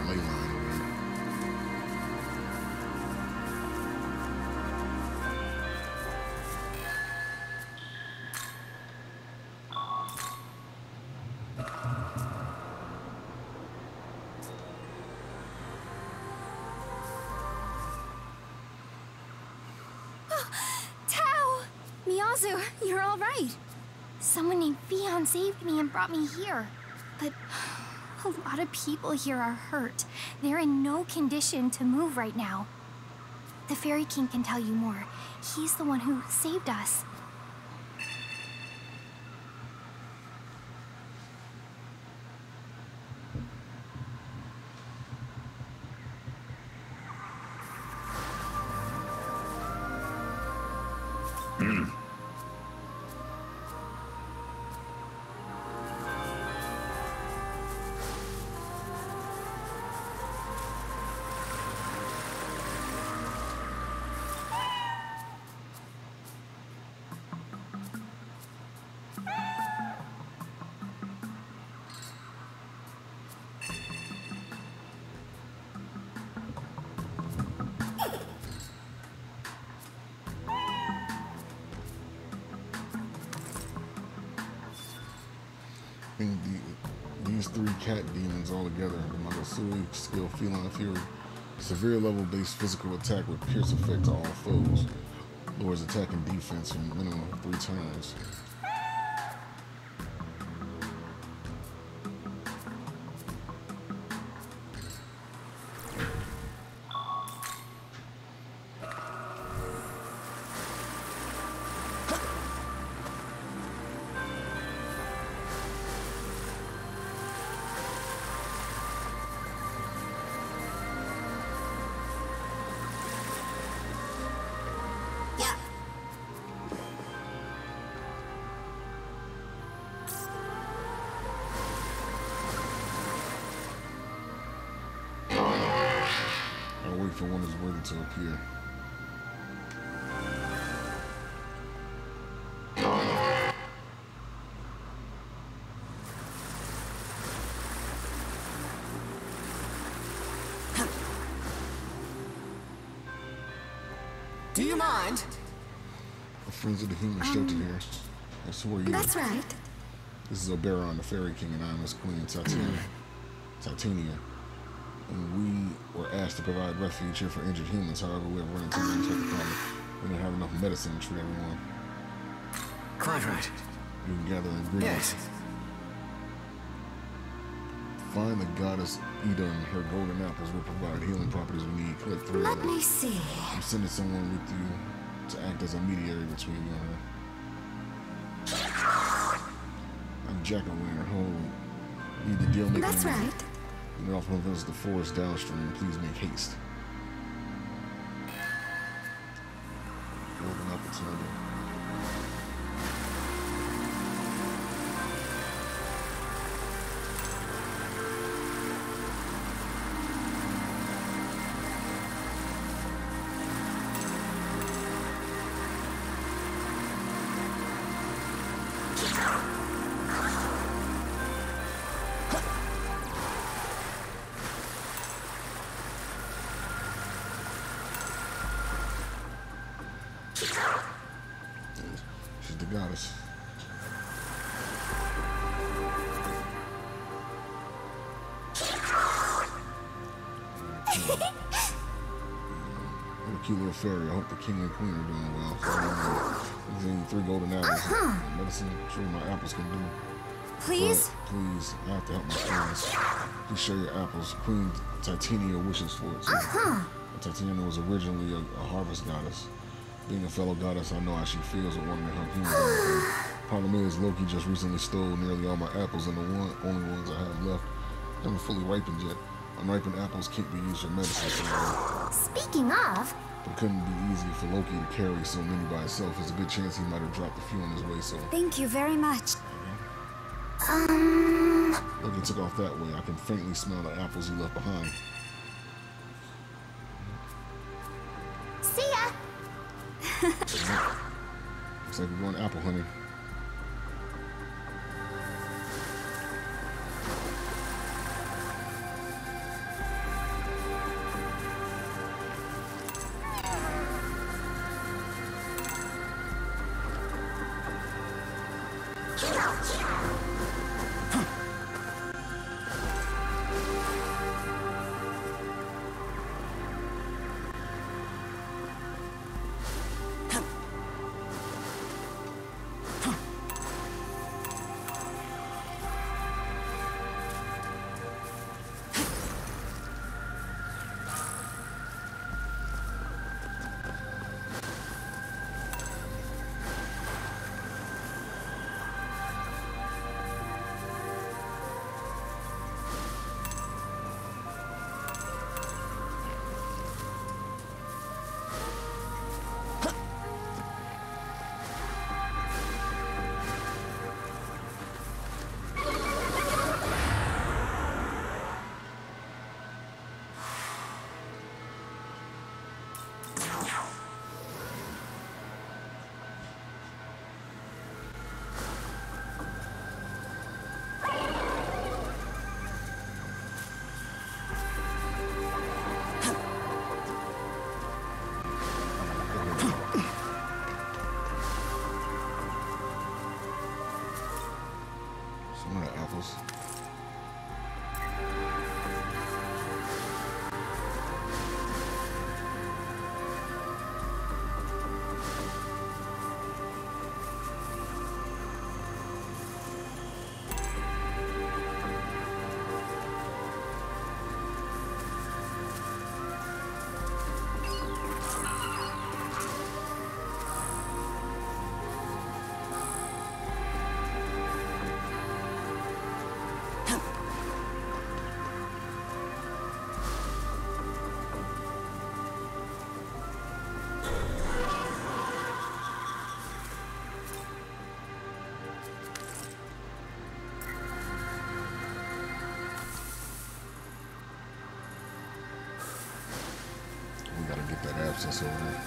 ley line over there. Miyazu, you're all right. Someone named Fion saved me and brought me here. But a lot of people here are hurt. They're in no condition to move right now. The Fairy King can tell you more. He's the one who saved us. These three cat demons all together, the Magasui skill Feline Fury, severe level based physical attack with pierce effect to all foes, lowers attack and defense for a minimum of 3 turns. For one is worthy to appear. Do you mind? The friends of the human sheltered here. That's who are you? That's right. This is Oberon, the Fairy King, and I am his queen, Titania. And we were asked to provide refuge here for injured humans. However, we have run into an unexpected problem. We don't have enough medicine to treat everyone. Quite right. You can gather ingredients. Yes. Find the goddess Ida and her golden apples will provide healing properties we need. Collect 3 of them. Let me see. I'm sending someone with you to act as a mediator between you and her. I'm Jack-O-Lantern, who need the deal making. That's right. You know, often visit the forest downstream. Please make haste. Golden apple target. She's the goddess. What a cute little fairy. I hope the king and queen are doing well. So, I'm 3 golden apples. Medicine, sure my apples can do. Please? But please, I have to help my friends. Please share your apples. Queen Titania wishes for it. Titania was originally a harvest goddess. Being a fellow goddess, I know how she feels with wanting to help humans. Problem is, Loki just recently stole nearly all my apples, and the only ones I have left haven't fully ripened yet. Unripened apples can't be used for medicine. So, Speaking of... it couldn't be easy for Loki to carry so many by himself. There's a good chance he might have dropped a few on his way, so... Thank you very much. Loki took off that way. I can faintly smell the apples he left behind. See ya! Looks like we're going apple hunting. abscess over there.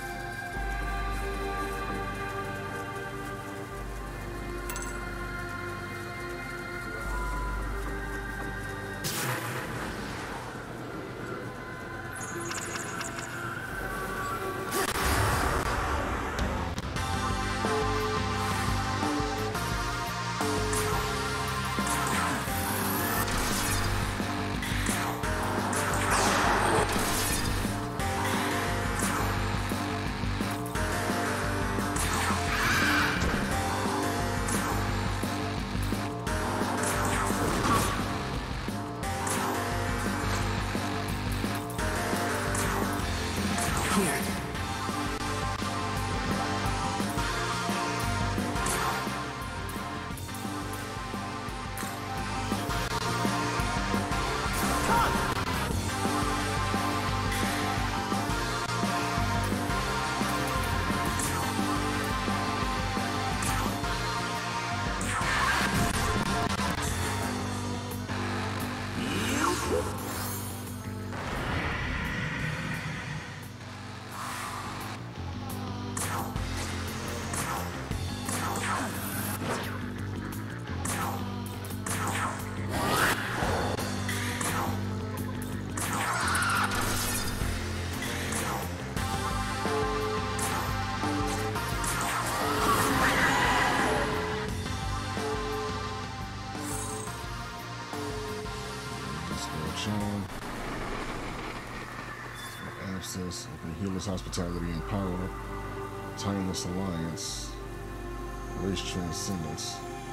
Abscess, open healer's hospitality and power, timeless alliance, race transcendence.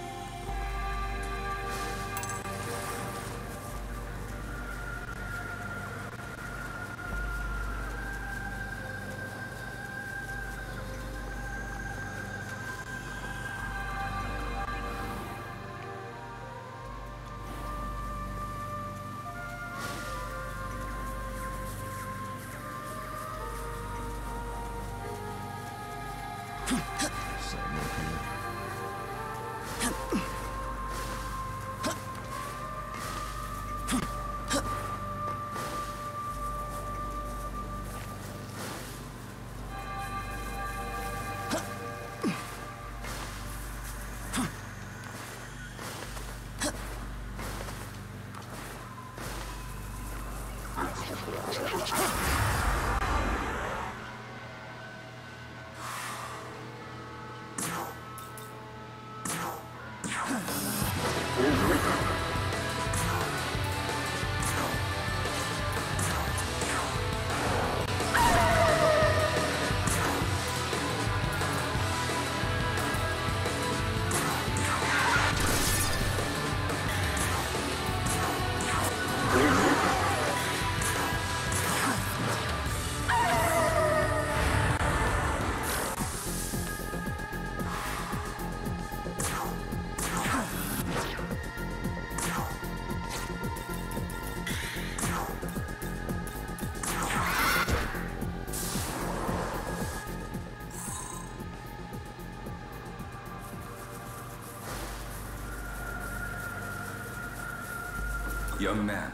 Young man.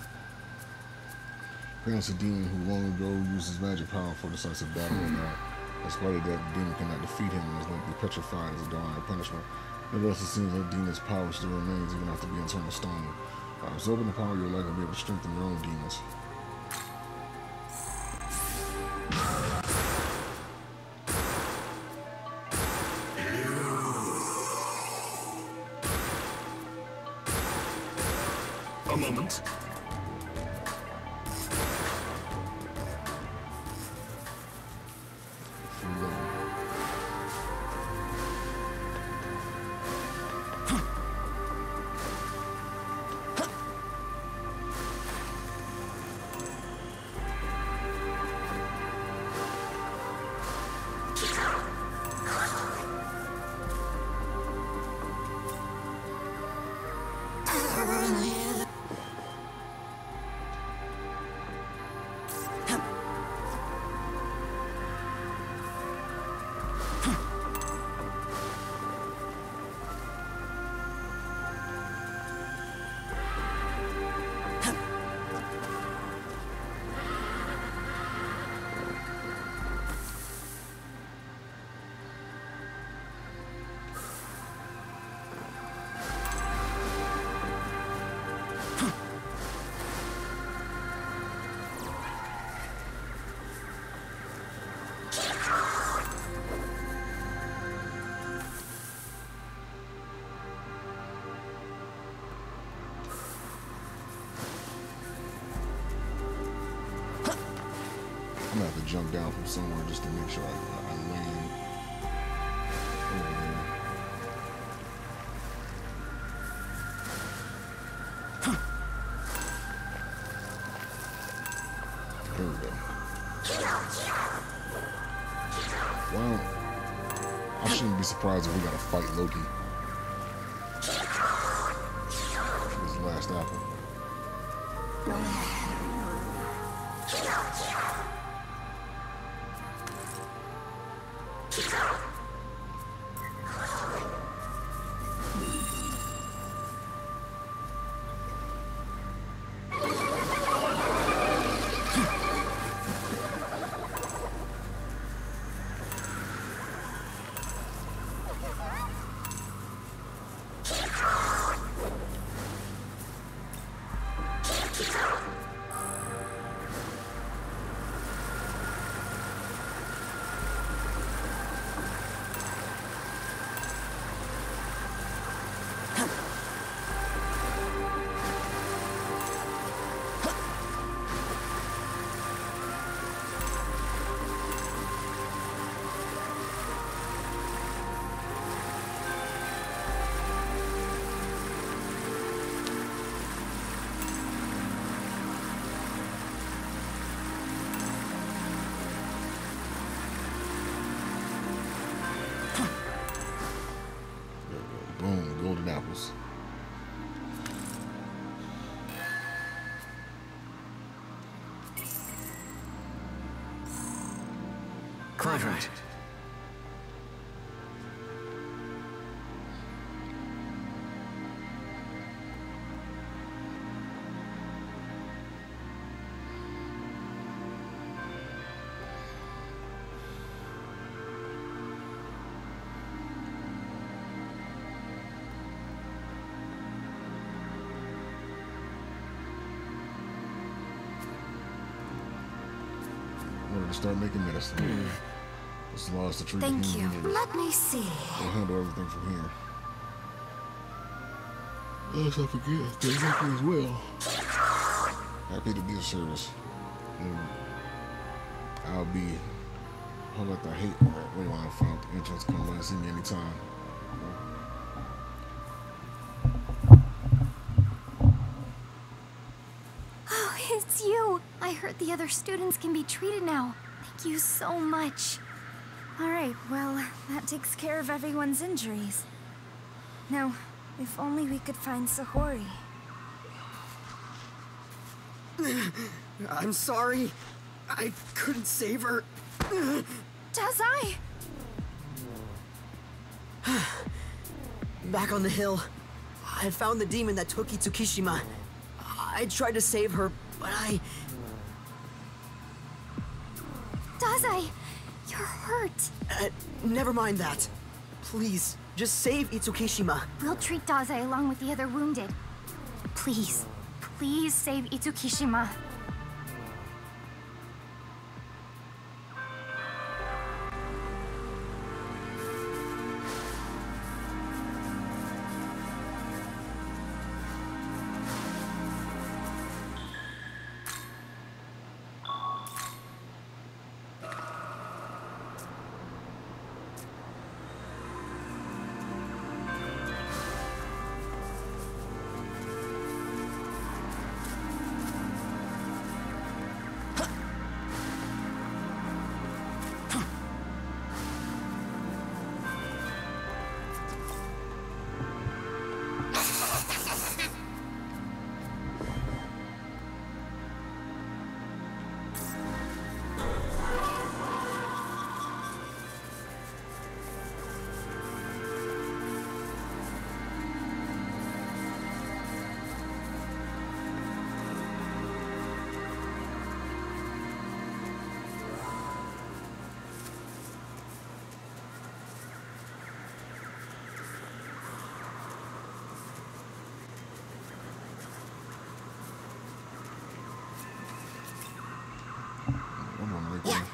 Perhaps a demon who long ago used his magic power for decisive battle or not. Despite it, that demon cannot defeat him and is likely petrified as a divine punishment. Nevertheless, it seems that demon's power still remains even after being turned to stone. By absorbing the power, you'll likely be able to strengthen your own demons. A moment. I'm gonna have to jump down from somewhere just to make sure I land over there. There we go. Well, I shouldn't be surprised if we gotta fight Loki. This last apple. Boom, golden apples. Quite right. Wanted to start making medicine. This allows us to treat Thank human you. beings. Let me see. We'll handle everything from here. Lest I forget, thank you as well. Happy to be of service. And I'll be. I'll let the hate that way on front entrance come by and see me anytime. Oh, it's you. I heard the other students can be treated now. Thank you so much. All right, well, that takes care of everyone's injuries. Now, if only we could find Sahori. I'm sorry. I couldn't save her. Dazai! Back on the hill, I found the demon that took Itsukishima. I tried to save her, but Dazai, you're hurt. never mind that. Please, just save Itsukishima. We'll treat Dazai along with the other wounded. Please, please save Itsukishima. I'm on right there.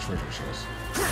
treasure chest.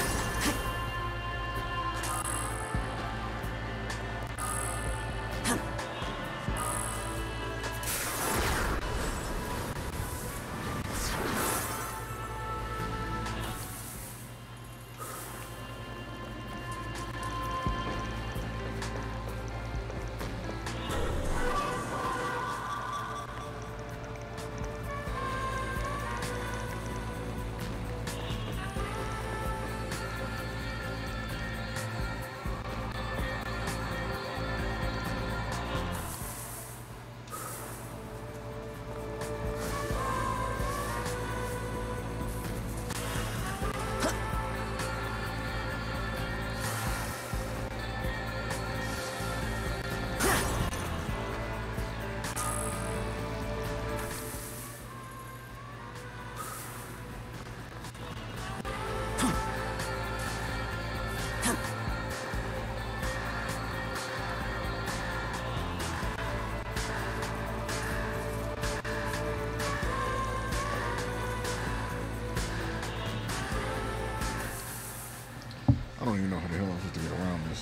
I don't even know how the hell I'm supposed to get around this.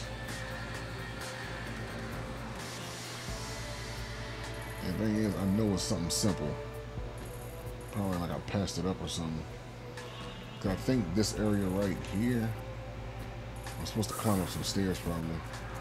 The thing is, I know it's something simple. Probably like I passed it up or something. Cause I think this area right here, I'm supposed to climb up some stairs probably.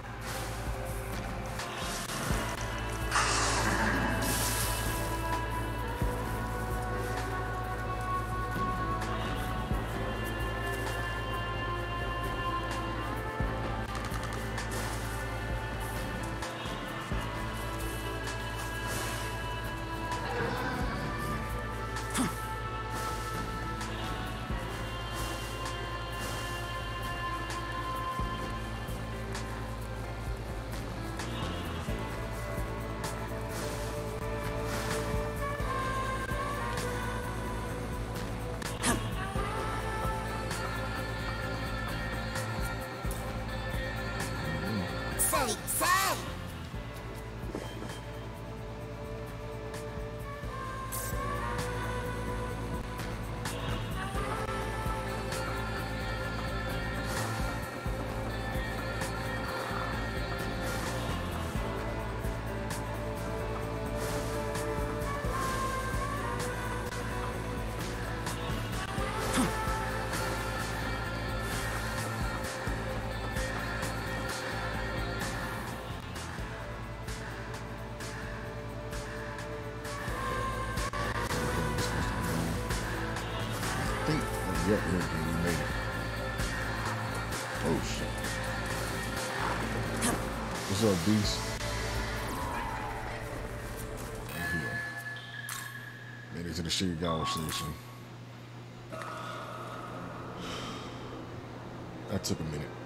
Yep, here we made it. Oh shit. What's up, beast? Right here. Made it to the Shigegawa station. That took a minute.